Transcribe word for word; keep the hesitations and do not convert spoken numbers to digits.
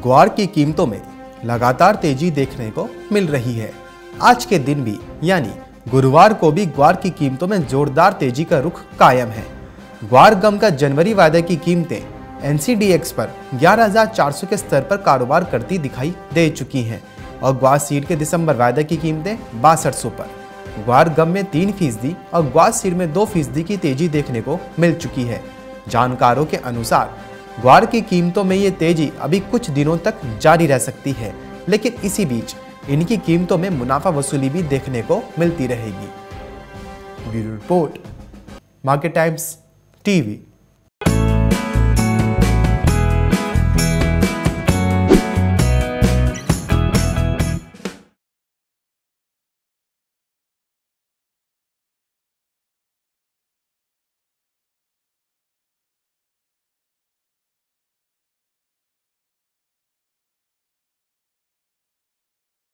ग्वार की कीमतों में लगातार तेजी देखने को मिल रही है। आज के दिन भी यानी गुरुवार को भी ग्वार की कीमतों में जोरदार तेजी का रुख कायम है। ग्वार गम का जनवरी वायदे की कीमतें एन सी डी एक्स पर ग्यारह हज़ार चार सौ के स्तर पर कारोबार करती दिखाई दे चुकी हैं और ग्वार सीड के दिसंबर वायदे की कीमतें बासठ सौ पर। ग्वार गम में तीन फीसदी और ग्वार सीड में दो फीसदी की तेजी देखने को मिल चुकी है। जानकारों के अनुसार ग्वार की कीमतों में ये तेजी अभी कुछ दिनों तक जारी रह सकती है, लेकिन इसी बीच इनकी कीमतों में मुनाफा वसूली भी देखने को मिलती रहेगी। Bureau report, Market Times TV.